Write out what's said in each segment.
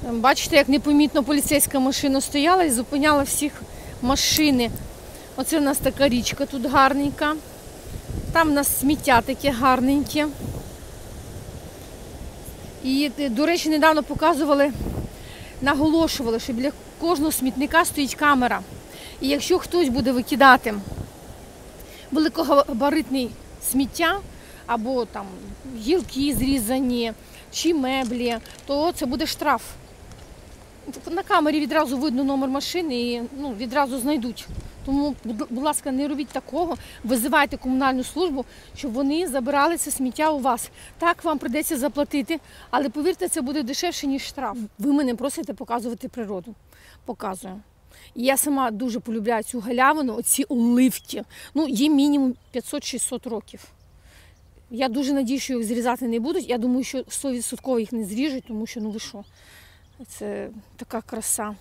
Бачите, як непомітно поліцейська машина стояла і зупиняла всіх машини. Оце в нас така річка тут гарненька. Там в нас сміття таке гарненьке. І, до речі, недавно показували, наголошували, що біля кожного смітника стоїть камера. І якщо хтось буде викидати великогабаритне сміття, або там гілки зрізані, чи меблі, то це буде штраф. На камері відразу видно номер машини і відразу знайдуть. Тому, будь ласка, не робіть такого, визивайте комунальну службу, щоб вони забирали це сміття у вас. Так, вам прийдеться заплатити, але повірте, це буде дешевше, ніж штраф. Ви мене просите показувати природу. Показую. І я сама дуже полюбляю цю галявину, оці оливки. Їм мінімум 500-600 років. Я дуже надію, що їх зрізати не будуть. Я думаю, що 100% їх не зріжуть, тому що, ви що, це така краса.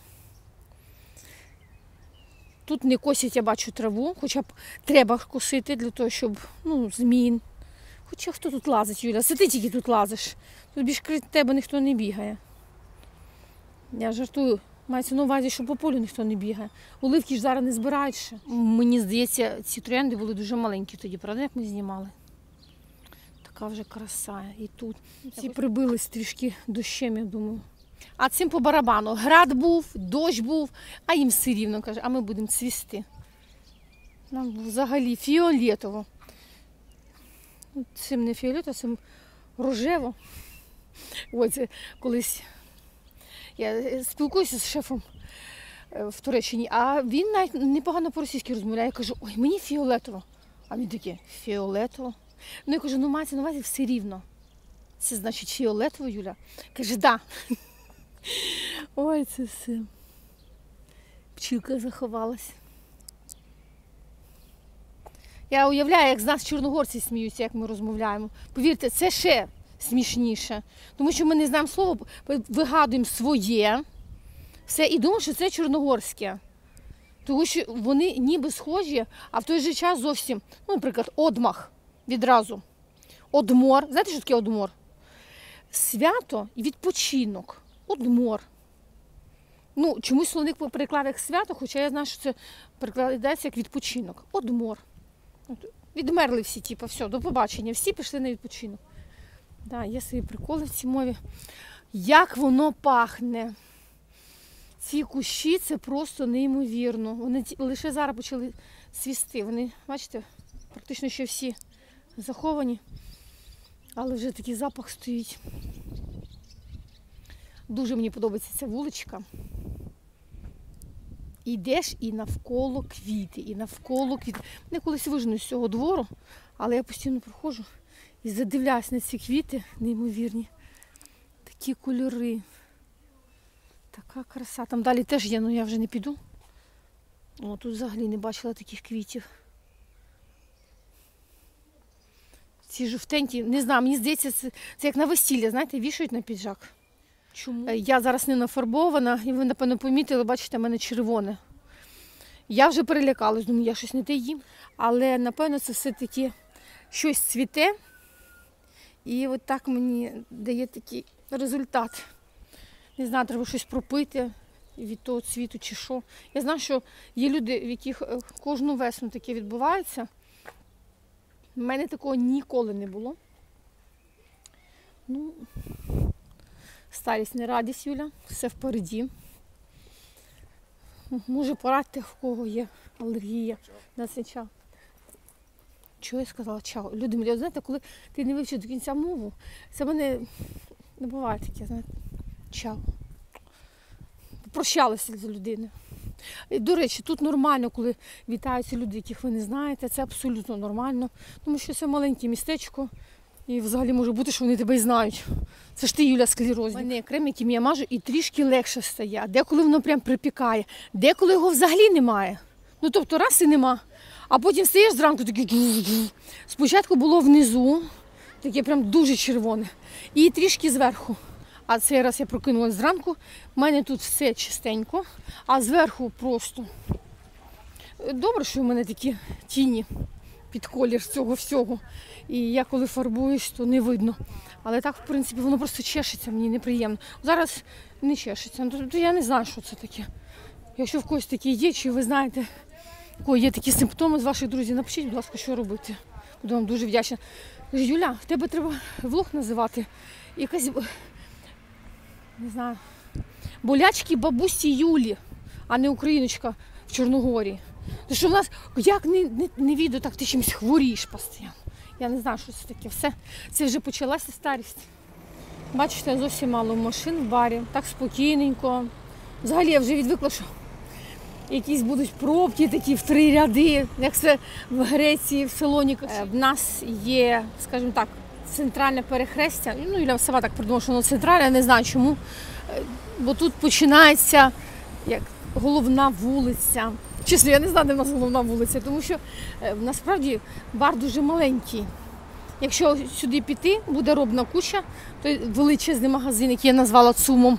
Тут не косять, я бачу, траву, хоча б треба косити для того, щоб, змін. Хоча хто тут лазить, Юля? Це ти тільки тут лазиш. Тут більш крізь тебе ніхто не бігає. Я жартую. Мається на увазі, що по полю ніхто не бігає. Оливки ж зараз не збирають ще. Мені здається, ці троянди були дуже маленькі тоді, правда, як ми знімали? Така вже краса. І тут всі прибились трішки дощем, я думаю. А цим по барабану. Град був, дощ був, а їм все рівно, каже, а ми будемо цвісти. Нам взагалі фіолетово. Цим не фіолетово, цим рожево. Ось це колись я спілкуюся з шефом в Туреччині, а він навіть непогано по-російськи розмовляє. Я кажу, ой, мені фіолетово. А він такий, фіолетово? Я кажу, мається на увазі все рівно. Це значить фіолетово, Юля? Каже, да. Ой, це все. Пчілка заховалась. Я уявляю, як з нас чорногорці сміються, як ми розмовляємо. Повірте, це ще смішніше. Тому що ми не знаємо слово, вигадуємо своє, все, і думаємо, що це чорногорське. Тому що вони ніби схожі, а в той же час зовсім, наприклад, одмах відразу. Одмор. Знаєте, що таке одмор? Свято і відпочинок. Одмор. Чомусь словник переклав як свято, хоча я знаю, що це перекладається як відпочинок. Одмор. Відмерли всі, все, до побачення. Всі пішли на відпочинок. Да, є свої приколи в цій мові. Як воно пахне. Ці кущі, це просто неймовірно. Вони лише зараз почали цвісти. Вони, бачите, практично ще всі заховані. Але вже такий запах стоїть. Дуже мені подобається ця вуличка. Йдеш і навколо квіти, і навколо квіти. Мене колись вижену з цього двору, але я постійно проходжу і задивляюсь на ці квіти неймовірні. Такі кольори. Така краса. Там далі теж є, але я вже не піду. Тут взагалі не бачила таких квітів. Ці жовтенькі, не знаю, мені здається, це як на весілля, знаєте, вішають на піджак. Чому? Я зараз не нафарбована, і ви, напевно, помітили, бачите, в мене червоне. Я вже перелякалась, думаю, я щось не те їм. Але, напевно, це все-таки щось цвіте. І от так мені дає такий результат. Не знаю, треба щось пропити від того цвіту чи що. Я знаю, що є люди, в яких кожну весну таке відбувається. У мене такого ніколи не було. Старість не радість, Юля, все впереді. Може порадьте, в кого є алергія на цей чай. Чого я сказала чао? Люди мені, знаєте, коли ти не вивчив до кінця мову, це в мене не буває таке, знаєте, чао. Попрощалися з людиною. До речі, тут нормально, коли вітаються люди, яких ви не знаєте, це абсолютно нормально, тому що це маленьке містечко. І взагалі може бути, що вони тебе і знають. Це ж ти, Юля, склерозник. У мене є крем, яким я мажу, і трішки легше стає. Деколи воно прям припікає, деколи його взагалі немає. Тобто раз і нема. А потім стаєш зранку, такий. Спочатку було внизу, таке прям дуже червоне. І трішки зверху. А цей раз я прокинулася зранку, в мене тут все чистенько, а зверху просто. Добре, що в мене такі тіні під колір цього всього. І я коли фарбуюсь, то не видно. Але так, в принципі, воно просто чешеться, мені неприємно. Зараз не чешеться, ну, то я не знаю, що це таке. Якщо в когось такі є, чи ви знаєте, у кого є такі симптоми з ваших друзів, напишіть, будь ласка, що робити. Буду вам дуже вдячна. Кажу, Юля, в тебе треба влог називати. Якась, не знаю, болячки бабусі Юлі, а не україночка в Чорногорії. Тому що в нас, як не відео, так ти чимось хворієш постійно. Я не знаю, що це таке. Все, це вже почалася старість. Бачите, зовсім мало машин в барі, так спокійненько. Взагалі я вже відвикла, що якісь будуть пробки такі в 3 ряди, як це в Греції, в Салоніках. В нас є, скажімо так, центральне перехрестя. Ну, Юля сама так придумала, що воно центральне, не знаю чому. Бо тут починається як головна вулиця. Чесно, я не знаю, де в нас головна вулиця, тому що насправді бар дуже маленький. Якщо сюди піти, буде робна куча, той величезний магазин, який я назвала ЦУМом.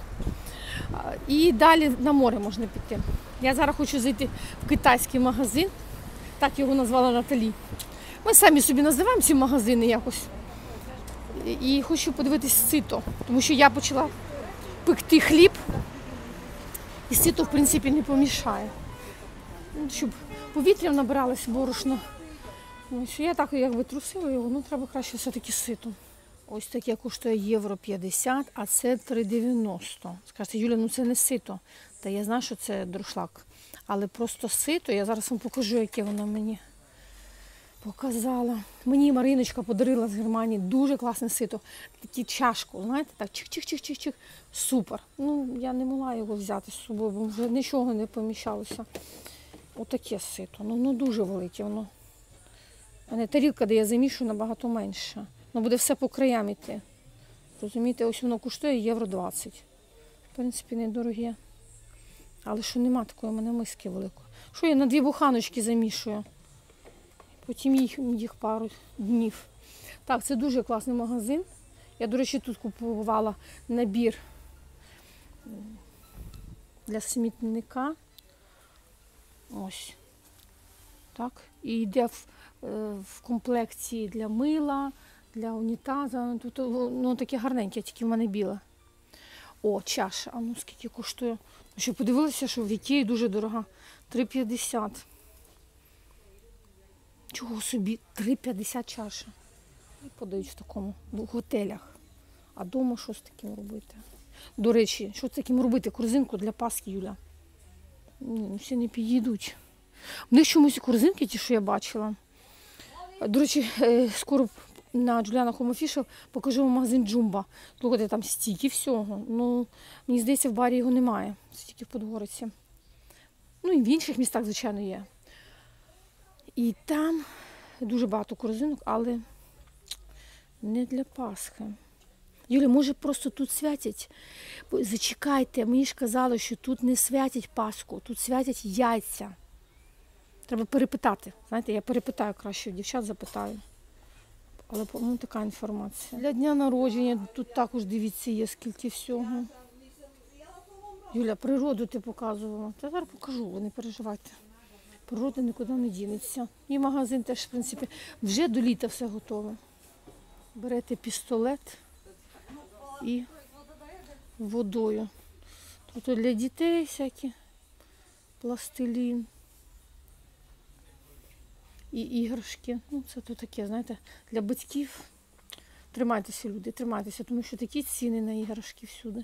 І далі на море можна піти. Я зараз хочу зайти в китайський магазин, так його назвала Наталі. Ми самі собі називаємо ці магазини якось. І хочу подивитись сито, тому що я почала пекти хліб, і сито, в принципі, не помішає. Щоб повітрям набиралось борошно. Ось, я так якби трусила його, ну треба краще все-таки сито. Ось таке коштує євро 50, а це 3,90. Скажете, Юля, ну це не сито. Та я знаю, що це дуршлаг. Але просто сито, я зараз вам покажу, яке воно мені показала. Мені Мариночка подарила з Германії дуже класне сито. Такі чашку, знаєте, так чих-чих-чих-чих-чих. Супер. Ну, я не могла його взяти з собою, бо вже нічого не поміщалося. Отаке сито. Ну дуже велике воно. А не тарілка, де я замішую, набагато менше. Ну, буде все по краям йти. Розумієте, ось воно коштує євро 20. В принципі, недороге. Але що нема такої, у мене миски великої. Що я на 2 буханочки замішую? Потім їх пару днів. Так, це дуже класний магазин. Я, до речі, тут купувала набір для смітника. Ось. Так. І йде в комплекції для мила, для унітаза. Тут ну, таке гарненьке, тільки в мене біле. О, чаша. А ну скільки коштує? Ще подивилася, що в Ікеї дуже дорога. 3,50. Чого собі? 3,50 чаша. Подають в такому, в готелях. А вдома що з таким робити? До речі, що з таким робити? Корзинку для Пасхи, Юля. Ні, всі не підійдуть. В них чомусь корзинки, ті, що я бачила. До речі, скоро на Джуліана Home Official покажу вам магазин Джумба. Слухайте, там стільки всього. Ну, мені здається, в барі його немає. Стільки в Подгориці. Ну і в інших містах, звичайно, є. І там дуже багато корзинок, але не для Пасхи. Юля, може просто тут святять? Зачекайте, мені ж казали, що тут не святять Пасху, тут святять яйця. Треба перепитати. Знаєте, я перепитаю краще, дівчат запитаю. Але, по-моєму, така інформація. Для дня народження тут також, дивіться, є скільки всього. Юля, природу ти показувала. Та зараз покажу, ви не переживайте. Природа нікуди не дінеться. І магазин теж, в принципі, вже до літа все готове. Берете пістолет і водою. Тут для дітей всякі пластилін. І іграшки. Ну, це тут таке, знаєте, для батьків. Тримайтеся, люди, тримайтеся, тому що такі ціни на іграшки всюди.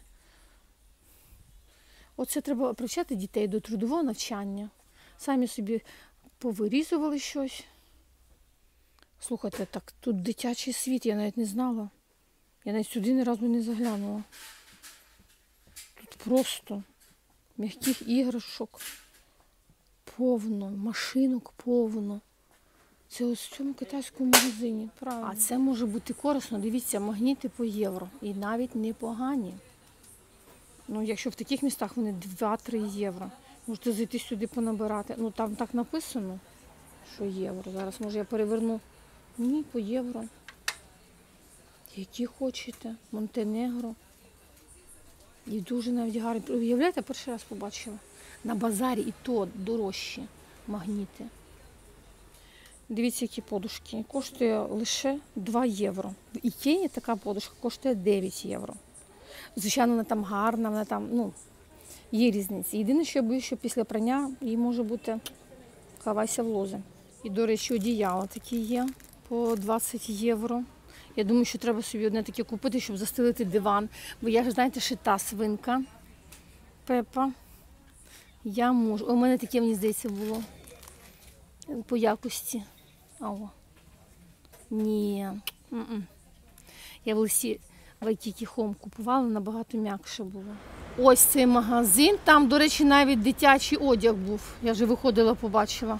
Оце треба привчати дітей до трудового навчання. Самі собі повирізували щось. Слухайте, так, тут дитячий світ, я навіть не знала. Я навіть сюди ні разу не заглянула. Тут просто м'яких іграшок повно, машинок повно. Це ось в цьому китайському магазині. Правильно. А це може бути корисно. Дивіться, магніти по євро. І навіть непогані. Ну, якщо в таких містах вони 2-3 євро. Можете зайти сюди понабирати. Ну, там так написано, що євро. Зараз, може, я переверну. Ні, по євро. Які хочете. Монтенегро. І дуже навіть гарні. Уявляєте, перший раз побачила. На базарі і то дорожчі магніти. Дивіться, які подушки. Коштує лише 2 євро. В Ікеї така подушка коштує 9 євро. Звичайно, вона там гарна, вона там, ну, є різниця. Єдине, що я боюсь, що після прання їй може бути хавайся в лози. І, до речі, одіяла такі є по 20 євро. Я думаю, що треба собі одне таке купити, щоб застелити диван. Бо я ж, знаєте, шита свинка. Пепа. Я можу. У мене таке, мені здається, було по якості. Ау. Ні. Я в лисі Waikiki Home купувала, набагато м'якше було. Ось цей магазин. Там, до речі, навіть дитячий одяг був. Я вже виходила, побачила.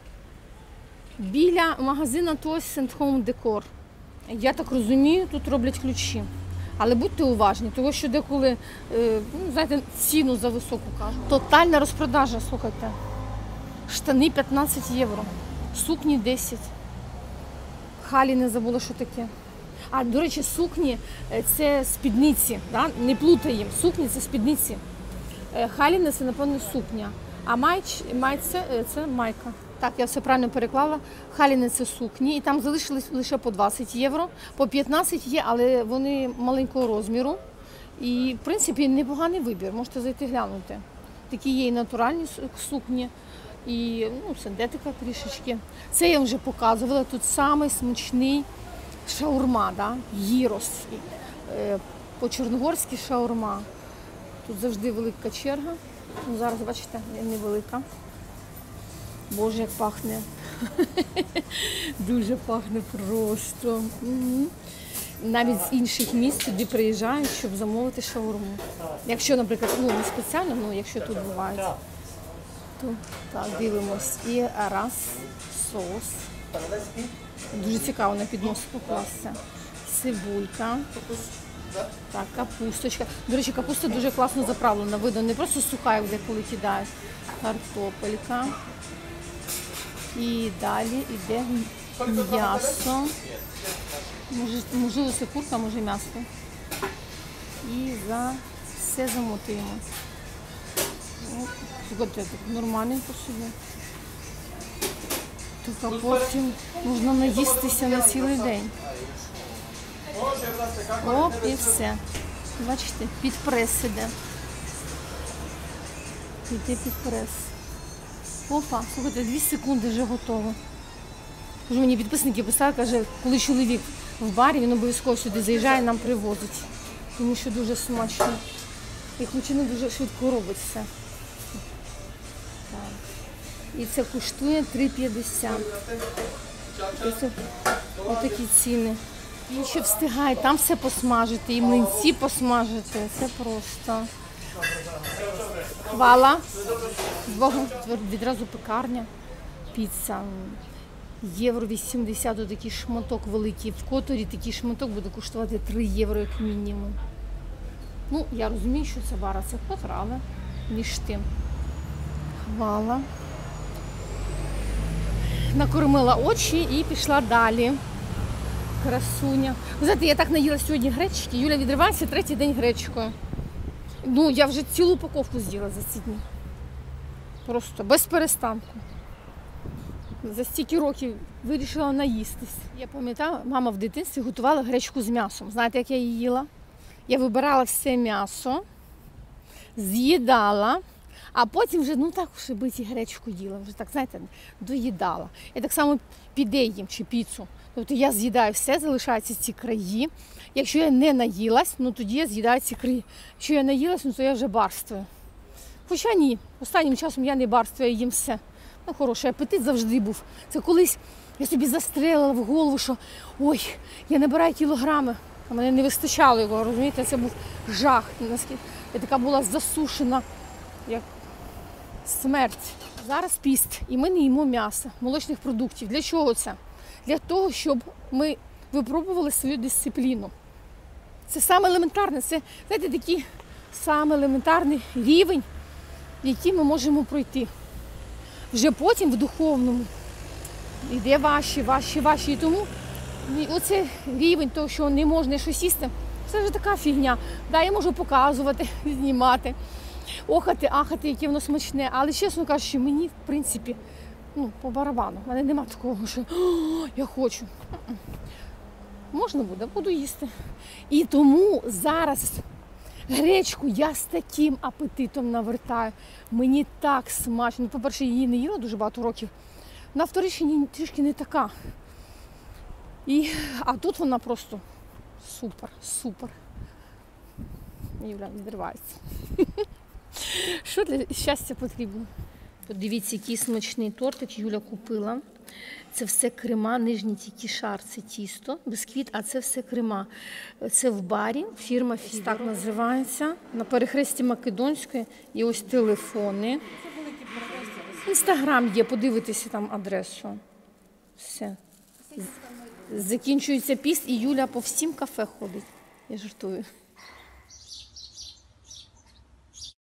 Біля магазина Toys and Home Decor. Я так розумію, тут роблять ключі. Але будьте уважні, тому що деколи, ну, знаєте, ціну за високу кажуть. Тотальна розпродажа, слухайте. Штани 15 євро, сукні 10. Халі не забула, що таке. А, до речі, сукні – це спідниці, да? Не плутаємо. Сукні – це спідниці. Халіни – це, напевно, сукня. А майце – це майка. Так, я все правильно переклала. Халіни – це сукні. І там залишились лише по 20 євро. По 15 є, але вони маленького розміру. І, в принципі, непоганий вибір. Можете зайти глянути. Такі є і натуральні сукні, і, ну, синтетика трішечки. Це я вже показувала. Тут самий смачний шаурма, да? Гірос. По-чорногорськи шаурма. Тут завжди велика черга. Ну, зараз, бачите, невелика. Боже, як пахне. Дуже пахне просто. Навіть з інших міст туди приїжджають, щоб замовити шаурму. Якщо, наприклад, ну не спеціально, ну якщо тут бувають, то так, дивимось. І раз, соус. Дуже цікаво на піднос покласти. Цибулька. Так, капусточка. До речі, капуста дуже класно заправлена. Видно, не просто суха, як деколи кидають. Картопелька. І далі йде м'ясо. Можливо, це курка, може м'ясо. І все замотуємо. Слухайте, нормальний по собі. Так, а потім можна наїстися на цілий день. Оп, і все. Бачите, під прес іде. Іде під прес. Опа, слухайте, 2 секунди вже готово. Вже мені підписники писали, каже, коли чоловік в барі, він обов'язково сюди заїжджає, нам привозить. Тому що дуже смачно. І хлопчина дуже швидко робить все. Так. І це коштує 3,50. Це отакі ціни. Він ще встигає там все посмажити, і млинці посмажити. Це просто. Хвала. З Богом, відразу пекарня. Піца. Євро 80, отакий шматок великий. В Которі такий шматок буде коштувати 3 євро як мінімум. Ну, я розумію, що це вара, це Котор, але між тим. Хвала. Накормила очі і пішла далі. Красуня. Ви знаєте, я так наїла сьогодні гречки. Юля відривається 3-й день гречкою. Ну, я вже цілу упаковку з'їла за ці дні. Просто без перестанку. За стільки років вирішила наїстись. Я пам'ятаю, мама в дитинстві готувала гречку з м'ясом. Знаєте, як я її їла? Я вибирала все м'ясо, з'їдала, а потім вже, ну так, вже биті гречку їла. Вже так, знаєте, доїдала. Я так само піде їм чи піцу. Тобто я з'їдаю все, залишаються ці краї. Якщо я не наїлась, ну тоді я з'їдаю ці краї. Якщо я наїлась, ну то я вже барствую. Хоча ні, останнім часом я не барствую, я їм все. Ну, хороший апетит завжди був. Це колись я собі застрелила в голову, що ой, я набираю кілограми. А мене не вистачало його, розумієте, це був жах. Я така була засушена, як смерть. Зараз піст, і ми не їмо м'яса, молочних продуктів. Для чого це? Для того, щоб ми випробували свою дисципліну. Це саме елементарне, це, знаєте, такий саме елементарний рівень, який ми можемо пройти. Вже потім в духовному йде важче. І тому оцей рівень того, що не можна щось їсти, це вже така фігня. Да, я можу показувати, знімати, охати, ахати, яке воно смачне. Але, чесно кажучи, мені, в принципі, ну, по барабану. У мене нема такого, що «О, я хочу». Можна буде, буду їсти. І тому зараз гречку я з таким апетитом навертаю. Мені так смачно. Ну, по-перше, її не їла дуже багато років. На вторичні трішки не така. А тут вона просто супер, супер. Юля відривається. Що для щастя потрібно? Подивіться, який смачний тортик Юля купила. Це все крема, нижній тільки шар, це тісто, бісквіт, а це все крема. Це в барі, фірма Фігро. Так називається. На перехресті Македонської є ось телефони. Інстаграм є, подивитися там адресу. Все. Закінчується піст і Юля по всім кафе ходить. Я жартую.